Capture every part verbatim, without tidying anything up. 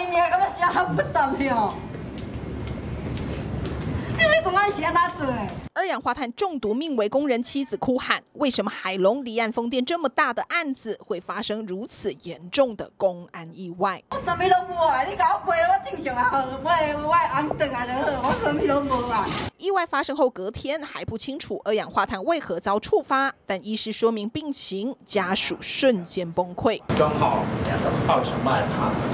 明明感觉真不得了。你咧公安是安怎做的？ 二氧化碳中毒命危工人妻子哭喊：为什么海隆离岸风电这么大的案子会发生如此严重的公安意外？ 我什么都无啊！你甲我陪我正常啊，我我安顿啊就好，我什么都无啊。 意外发生后隔天还不清楚二氧化碳为何遭触发，但医师说明病情，家属瞬间崩溃。 刚好二成卖怕死。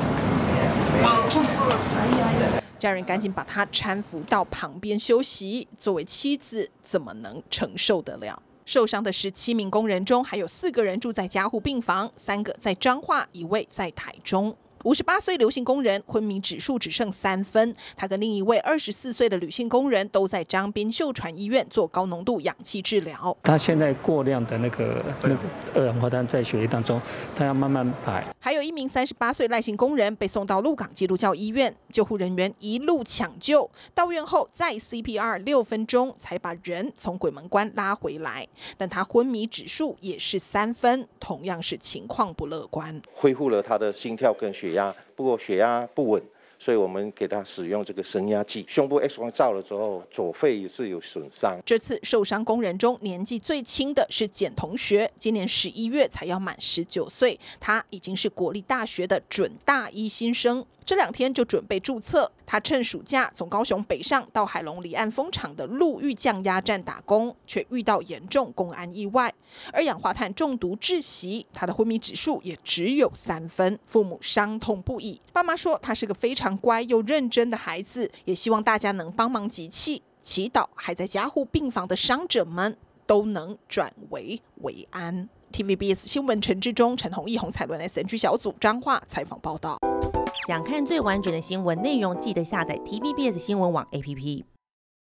家人赶紧把他搀扶到旁边休息，作为妻子怎么能承受得了？受伤的十七名工人中，还有四个人住在加护病房，三个在彰化，一位在台中。五十八岁刘姓工人昏迷指数只剩三分，他跟另一位二十四岁的吕姓工人都在彰滨秀传医院做高浓度氧气治疗。 他现在过量的那个那个二氧化碳在血液当中，他要慢慢排。 还有一名三十八岁赖姓工人被送到鹿港基督教医院，救护人员一路抢救，到院后再 C P R 六分钟才把人从鬼门关拉回来，但他昏迷指数也是三分，同样是情况不乐观。 恢复了他的心跳跟血压，不过血压不稳，所以我们给他使用这个升压剂。胸部 X 光照了之后，左肺也是有损伤。 这次受伤工人中年纪最轻的是简同学，今年十一月才要满十九岁，他已经是国立大学的准大一新生。这两天就准备注册，他趁暑假从高雄北上到海隆离岸风场的陆域降压站打工，却遇到严重公安意外，二氧化碳中毒窒息，他的昏迷指数也只有三分，父母伤痛不已。爸妈说他是个非常乖又认真的孩子，也希望大家能帮忙集气，祈祷还在加护病房的伤者们都能转危为安。T V B S 新闻陈志忠、陈宏毅、洪彩伦 S N G 小组彰化采访报道。 想看最完整的新闻内容，记得下载 T V B S 新闻网 A P P。